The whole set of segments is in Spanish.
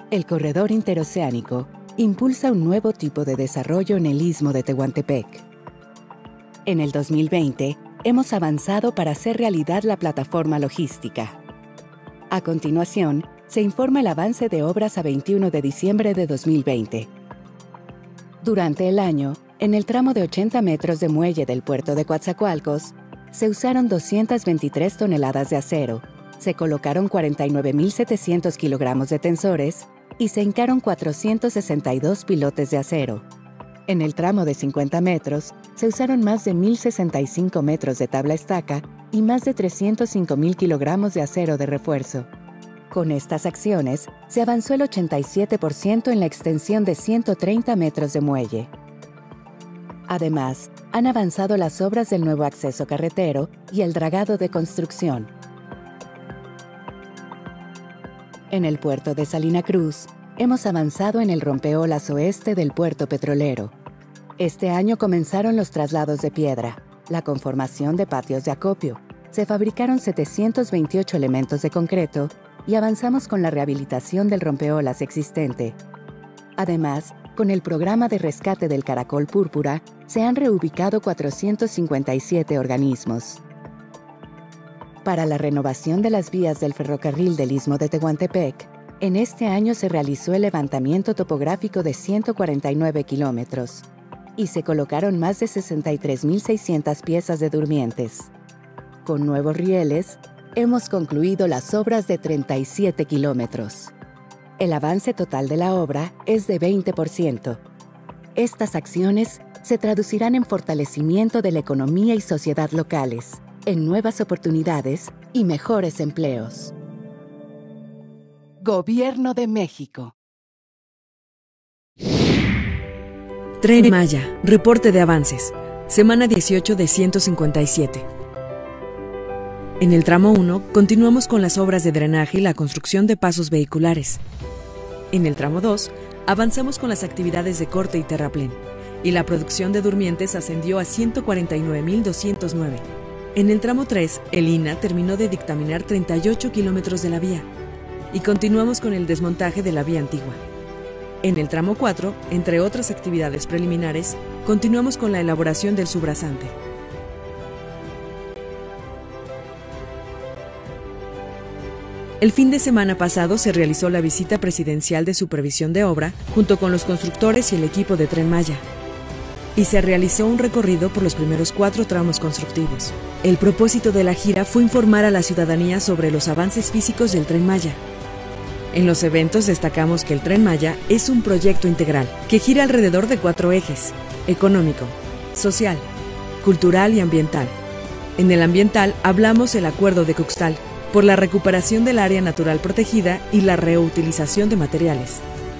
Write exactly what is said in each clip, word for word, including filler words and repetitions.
El corredor interoceánico impulsa un nuevo tipo de desarrollo en el istmo de Tehuantepec. En el dos mil veinte, hemos avanzado para hacer realidad la plataforma logística. A continuación, se informa el avance de obras a veintiuno de diciembre de dos mil veinte. Durante el año, en el tramo de ochenta metros de muelle del puerto de Coatzacoalcos, se usaron doscientas veintitrés toneladas de acero, se colocaron cuarenta y nueve mil setecientos kilogramos de tensores y se hincaron cuatrocientos sesenta y dos pilotes de acero. En el tramo de cincuenta metros, se usaron más de mil sesenta y cinco metros de tabla estaca y más de trescientos cinco mil kilogramos de acero de refuerzo. Con estas acciones, se avanzó el ochenta y siete por ciento en la extensión de ciento treinta metros de muelle. Además, han avanzado las obras del nuevo acceso carretero y el dragado de construcción. En el puerto de Salina Cruz, hemos avanzado en el rompeolas oeste del puerto petrolero. Este año comenzaron los traslados de piedra, la conformación de patios de acopio, se fabricaron setecientos veintiocho elementos de concreto y avanzamos con la rehabilitación del rompeolas existente. Además, con el programa de rescate del caracol púrpura, se han reubicado cuatrocientos cincuenta y siete organismos. Para la renovación de las vías del ferrocarril del Istmo de Tehuantepec, en este año se realizó el levantamiento topográfico de ciento cuarenta y nueve kilómetros y se colocaron más de sesenta y tres mil seiscientas piezas de durmientes. Con nuevos rieles, hemos concluido las obras de treinta y siete kilómetros. El avance total de la obra es de veinte por ciento. Estas acciones se traducirán en fortalecimiento de la economía y sociedad locales, en nuevas oportunidades y mejores empleos. Gobierno de México. Tren Maya, reporte de avances, semana dieciocho de ciento cincuenta y siete. En el tramo uno, continuamos con las obras de drenaje y la construcción de pasos vehiculares. En el tramo dos, avanzamos con las actividades de corte y terraplén, y la producción de durmientes ascendió a ciento cuarenta y nueve mil doscientos nueve. En el tramo tres, el I N A terminó de dictaminar treinta y ocho kilómetros de la vía, y continuamos con el desmontaje de la vía antigua. En el tramo cuatro, entre otras actividades preliminares, continuamos con la elaboración del subrasante. El fin de semana pasado se realizó la visita presidencial de supervisión de obra junto con los constructores y el equipo de Tren Maya, y se realizó un recorrido por los primeros cuatro tramos constructivos. El propósito de la gira fue informar a la ciudadanía sobre los avances físicos del Tren Maya. En los eventos destacamos que el Tren Maya es un proyecto integral que gira alrededor de cuatro ejes: económico, social, cultural y ambiental. En el ambiental hablamos del Acuerdo de Cuxtal por la recuperación del área natural protegida y la reutilización de materiales.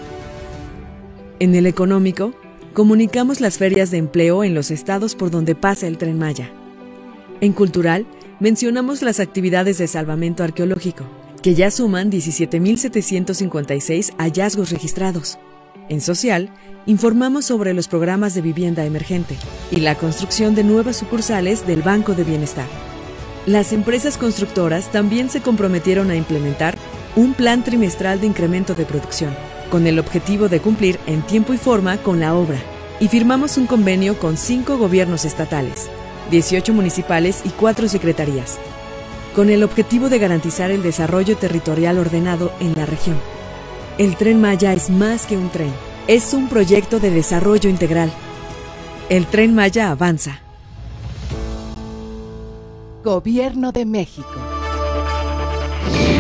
En el económico, comunicamos las ferias de empleo en los estados por donde pasa el Tren Maya. En cultural, mencionamos las actividades de salvamento arqueológico, que ya suman diecisiete mil setecientos cincuenta y seis hallazgos registrados. En social, informamos sobre los programas de vivienda emergente y la construcción de nuevas sucursales del Banco de Bienestar. Las empresas constructoras también se comprometieron a implementar un plan trimestral de incremento de producción, con el objetivo de cumplir en tiempo y forma con la obra, y firmamos un convenio con cinco gobiernos estatales, dieciocho municipales y cuatro secretarías, con el objetivo de garantizar el desarrollo territorial ordenado en la región. El Tren Maya es más que un tren, es un proyecto de desarrollo integral. El Tren Maya avanza. Gobierno de México.